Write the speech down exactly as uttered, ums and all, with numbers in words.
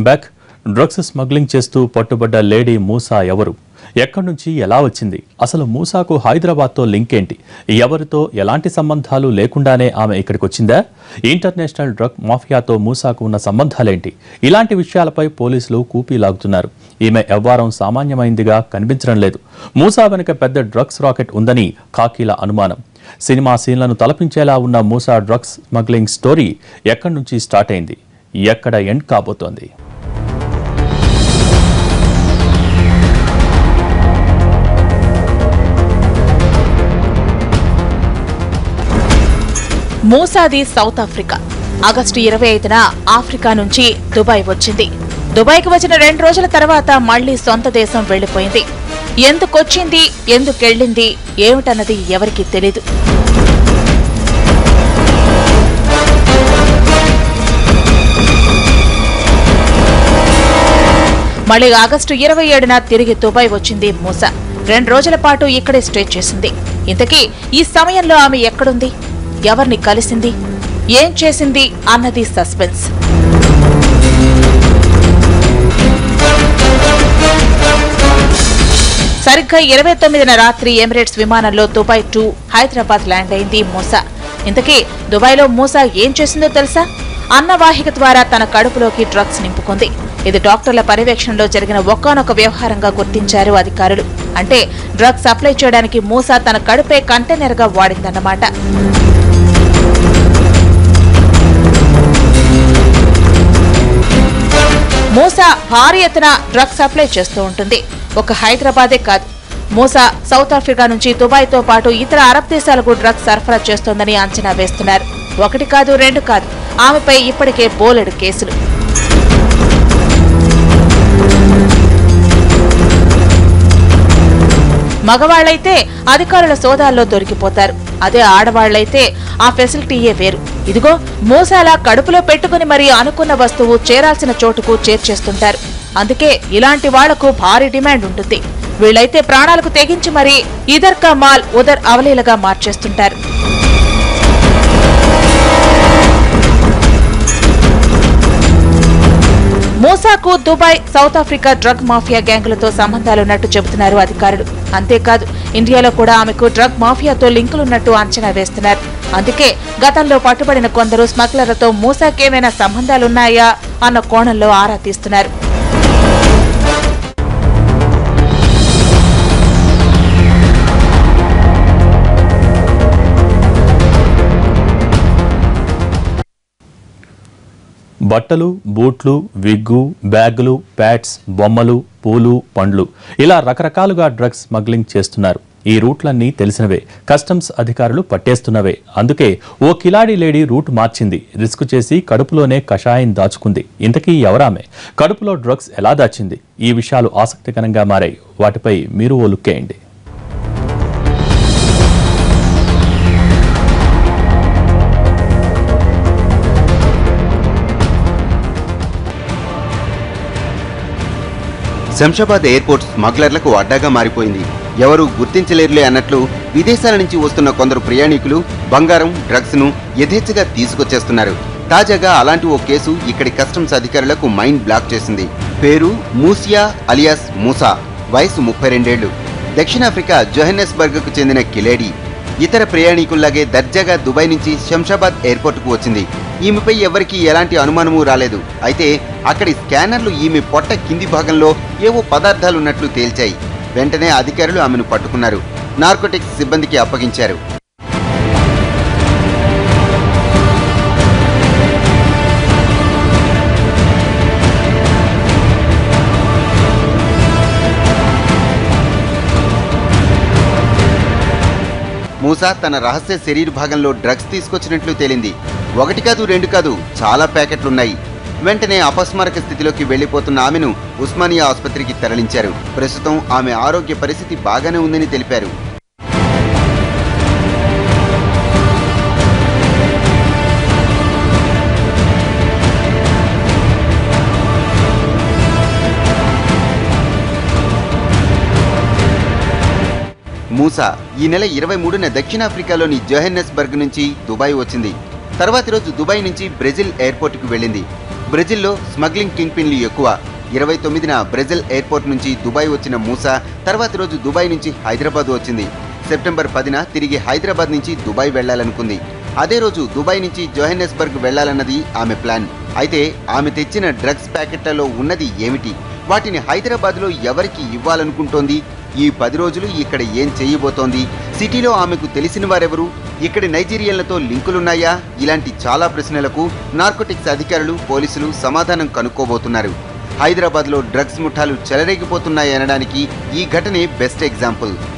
Welcome back. Drugs smuggling చేస్తూ పట్టుబడ్డ lady Musa ఎవరు, ఎక్కడి నుంచి ఎలా వచ్చింది, అసలు మూసాకు హైదరాబాద్తో లింక్ ఏంటి, ఎవరితో ఎలాంటి సంబంధాలు లేకుండానే ఆమె ఇక్కడికి వచ్చిందా, ఇంటర్నేషనల్ డ్రగ్ మాఫియాతో మూసాకు ఉన్న సంబంధాలేంటి, ఇలాంటి విషయాలపై పోలీసులు కూపీ లాగుతున్నారు. ఈమె వ్యవహారం సామాన్యమైందిగా కనిపించడం లేదు. మూసా వెనుక పెద్ద డ్రగ్స్ రాకెట్ ఉందని కాకీల అనుమానం. సినిమా సీన్లను తలపించేలా ఉన్న మూసా డ్రగ్స్ స్మగ్లింగ్ స్టోరీ ఎక్కడి నుంచి స్టార్ట్ అయింది, ఎక్కడ ఎండ్ కాబోతోంది? మూసాది సౌత్ ఆఫ్రికా. ఆగస్టు ఇరవై ఐదున ఆఫ్రికా నుంచి దుబాయ్ వచ్చింది. దుబాయ్కి వచ్చిన రెండు రోజుల తర్వాత మళ్లీ సొంత దేశం వెళ్లిపోయింది. ఎందుకొచ్చింది, ఎందుకెళ్లింది, ఏమిటన్నది ఎవరికీ తెలీదు. మళ్లీ ఆగస్టు ఇరవై ఏడున తిరిగి దుబాయ్ వచ్చింది మూసా. రెండు రోజుల పాటు ఇక్కడే స్టే చేసింది. ఇంతకీ ఈ సమయంలో ఆమె ఎక్కడుంది, ఎవరిని కలిసింది, ఏం చేసింది అన్నది సస్పెన్స్. సరిగ్గా ఇరవై తొమ్మిదిన రాత్రి ఎమిరేట్స్ విమానంలో దుబాయ్ టు హైదరాబాద్ ల్యాండ్ అయింది మూసా. ఇంతకీ దుబాయ్లో మూసా ఏం చేసిందో తెలుసా? అన్నవాహిక ద్వారా తన కడుపులోకి డ్రగ్స్ నింపుకుంది. ఇది డాక్టర్ల పర్యవేక్షణలో జరిగిన ఒకానొక వ్యవహారంగా గుర్తించారు అధికారులు. అంటే డ్రగ్స్ సప్లై చేయడానికి మూసా తన కడుపే కంటైనర్ గా వాడిందన్నమాట. మూసా భారీ ఎత్తున డ్రగ్స్ సప్లై చేస్తూ ఉంటుంది. ఒక హైదరాబాదే కాదు, మూసా సౌత్ ఆఫ్రికా నుంచి దుబాయ్ తో పాటు ఇతర అరబ్ దేశాలకు డ్రగ్స్ సరఫరా చేస్తోందని అంచనా వేస్తున్నారు. ఒకటి కాదు, రెండు కాదు, ఆమెపై ఇప్పటికే బోలెడు కేసులు. మగవాళ్లైతే అధికారుల సోదాల్లో దొరికిపోతారు. అదే ఆడవాళ్లైతే ఆ ఫెసిలిటీయే వేరు. ఇదిగో మూసాలా కడుపులో పెట్టుకుని మరీ అనుకున్న వస్తువు చేరాల్సిన చోటుకు చేర్చేస్తుంటారు. అందుకే ఇలాంటి వాళ్లకు భారీ డిమాండ్ ఉంటుంది. వీళ్లైతే ప్రాణాలకు తెగించి మరీ ఇదర్ కా మాల్ ఉదర్ అవలీలగా మార్చేస్తుంటారు. మూసాకు Dubai, South Africa drug mafia గ్యాంగులతో సంబంధాలున్నట్టు చెబుతున్నారు అధికారులు. అంతేకాదు ఇండియాలో కూడా ఆమెకు డ్రగ్ మాఫియాతో లింకులున్నట్టు అంచనా వేస్తున్నారు. అందుకే గతంలో పట్టుబడిన కొందరు స్మగ్లర్లతో మూసాకేమైనా సంబంధాలున్నాయా అన్న కోణంలో ఆరా తీస్తున్నారు. బట్టలు, బూట్లు, విగ్గు, బ్యాగులు, ప్యాడ్స్, బొమ్మలు, పూలు, పండ్లు, ఇలా రకరకాలుగా డ్రగ్స్ స్మగ్లింగ్ చేస్తున్నారు. ఈ రూట్లన్నీ తెలిసినవే, కస్టమ్స్ అధికారులు పట్టేస్తున్నవే. అందుకే ఓ కిలాడి లేడీ రూట్ మార్చింది. రిస్క్ చేసి కడుపులోనే కషాయం దాచుకుంది. ఇంతకీ ఎవరామె, కడుపులో డ్రగ్స్ ఎలా దాచింది? ఈ విషయాలు ఆసక్తికరంగా మారాయి. వాటిపై మీరు ఓ లుక్కేయండి. శంషాబాద్ ఎయిర్పోర్ట్ స్మగ్లర్లకు అడ్డాగా మారిపోయింది. ఎవరూ గుర్తించలేరులే అన్నట్లు విదేశాల నుంచి వస్తున్న కొందరు ప్రయాణికులు బంగారం, డ్రగ్స్ ను యథేచ్ఛగా తీసుకొచ్చేస్తున్నారు. తాజాగా అలాంటి ఓ కేసు ఇక్కడి కస్టమ్స్ అధికారులకు మైండ్ బ్లాక్ చేసింది. పేరు మూసియా అలియాస్ మూసా, వయసు ముప్పై రెండేళ్లు. దక్షిణాఫ్రికా జోహెన్నెస్బర్గ్ కు చెందిన కిలేడీ. ఇతర ప్రయాణికుల్లాగే దర్జాగా దుబాయ్ నుంచి శంషాబాద్ ఎయిర్పోర్ట్ కు వచ్చింది. ఈమెపై ఎవరికీ ఎలాంటి అనుమానమూ రాలేదు. అయితే అక్కడి స్కానర్లు ఈమె పొట్ట కింది భాగంలో ఏవో పదార్థాలున్నట్లు తేల్చాయి. వెంటనే అధికారులు ఆమెను పట్టుకున్నారు. నార్కోటిక్స్ సిబ్బందికి అప్పగించారు. మూసా తన రహస్య శరీర భాగంలో డ్రగ్స్ తీసుకొచ్చినట్లు తేలింది. ఒకటి కాదు, రెండు కాదు, చాలా ప్యాకెట్లున్నాయి. వెంటనే అపస్మారక స్థితిలోకి వెళ్లిపోతున్న ఆమెను ఉస్మానియా ఆసుపత్రికి తరలించారు. ప్రస్తుతం ఆమె ఆరోగ్య పరిస్థితి బాగానే ఉందని తెలిపారు. మూసా ఈ నెల ఇరవై మూడున దక్షిణాఫ్రికాలోని జోహెన్నెస్బర్గ్ నుంచి దుబాయ్ వచ్చింది. తర్వాతి రోజు దుబాయ్ నుంచి బ్రెజిల్ ఎయిర్పోర్టుకు వెళ్లింది. బ్రెజిల్లో స్మగ్లింగ్ కింగ్ పిన్లు ఎక్కువ. ఇరవై తొమ్మిదిన బ్రెజిల్ ఎయిర్పోర్ట్ నుంచి దుబాయ్ వచ్చిన మూసా తర్వాతి రోజు దుబాయ్ నుంచి హైదరాబాద్ వచ్చింది. సెప్టెంబర్ పదిన తిరిగి హైదరాబాద్ నుంచి దుబాయ్ వెళ్లాలనుకుంది. అదే రోజు దుబాయ్ నుంచి జోహెన్నెస్బర్గ్ వెళ్లాలన్నది ఆమె ప్లాన్. అయితే ఆమె తెచ్చిన డ్రగ్స్ ప్యాకెట్లలో ఉన్నది ఏమిటి? వాటిని హైదరాబాద్లో ఎవరికి ఇవ్వాలనుకుంటోంది? ఈ పది రోజులు ఇక్కడ ఏం చేయబోతోంది? సిటీలో ఆమెకు తెలిసిన వారెవరు? ఇక్కడి నైజీరియన్లతో లింకులున్నాయా? ఇలాంటి చాలా ప్రశ్నలకు నార్కోటిక్స్ అధికారులు, పోలీసులు సమాధానం కనుక్కోబోతున్నారు. హైదరాబాద్లో డ్రగ్స్ ముఠాలు చెలరేగిపోతున్నాయనడానికి ఈ ఘటనే బెస్ట్ ఎగ్జాంపుల్.